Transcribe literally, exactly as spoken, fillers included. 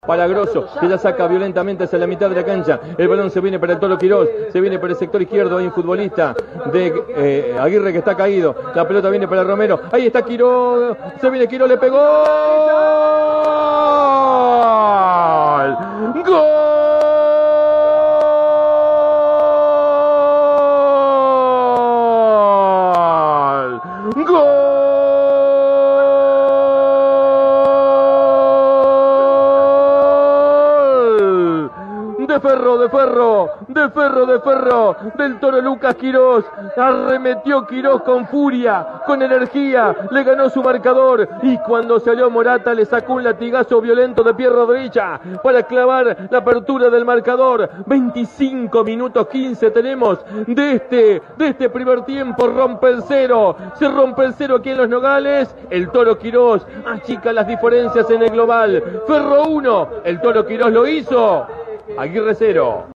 para Grosso, que ya saca violentamente hacia la mitad de la cancha. El balón se viene para el Toro Quirós, se viene por el sector izquierdo. Hay un futbolista de eh, Aguirre que está caído. La pelota viene para Romero. Ahí está Quirós, se viene Quirós, le pegó. ¡Gol! ¡Gol! ¡Gol! De Ferro, de Ferro, de Ferro, de Ferro, del Toro Lucas Quirós. Arremetió Quirós con furia, con energía, le ganó su marcador y cuando salió Morata le sacó un latigazo violento de pie Rodríguez para clavar la apertura del marcador. veinticinco minutos quince tenemos de este, de este primer tiempo. Rompe el cero, se rompe el cero aquí en Los Nogales. El Toro Quirós achica las diferencias en el global. Ferro uno, el Toro Quirós lo hizo. Aguirre cero.